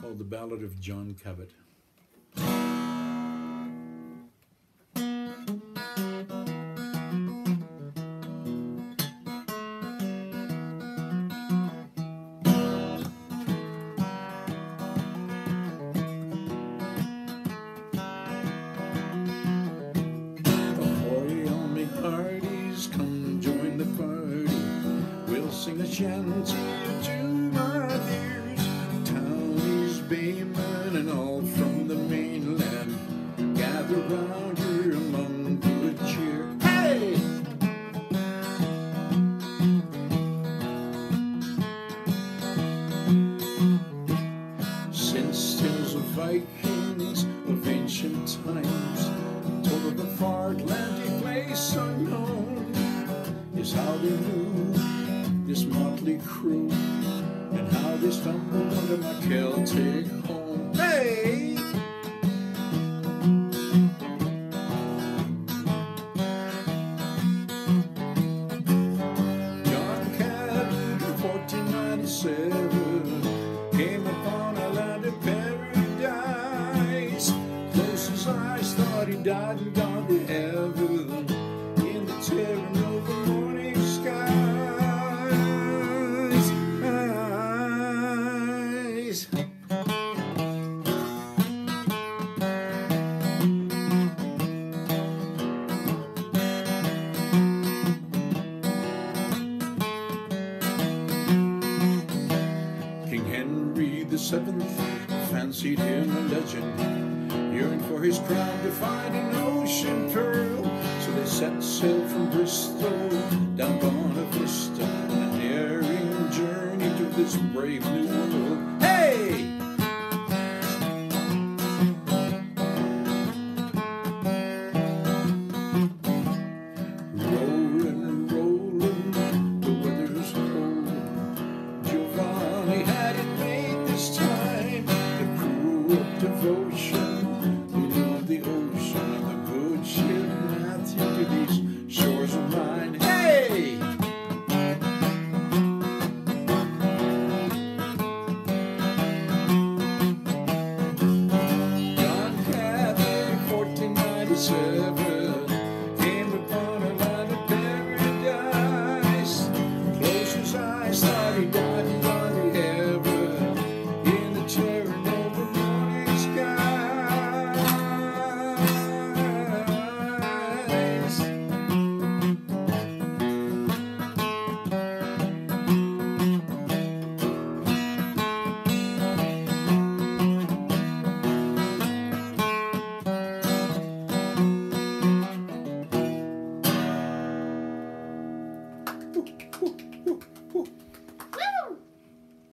called The Ballad of John Cabot. Come join the party, we'll sing a shanty to my dears. Townies, baymen, and all from the mainland gather round here among good cheer. Hey! Since tales of Vikings of ancient times told of the far Atlantic place unknown is how they knew this motley crew and how they stumbled under my Celtic home. Hey! John Cabot in 1497 came upon a land of paradise. Close his eyes, thought he died and gone to heaven in the terror of the morning skies. King Henry the VII fancied him a legend, yearned for his crown to find an ocean pearl. So they set sail from Bristol down Bona Vista on a daring journey to this brave new world. Hey! Rolling, rolling, the weather's cold. Giovanni had it made this time. The crew of devotion who knew the ocean and the good ship Matthew to these shores of mine. Hey! John Cabot, 1497, came upon a land of paradise. Closed his eyes, thought he died and gone to heaven in the terror of the morning skies. Woo, woo, woo, woo.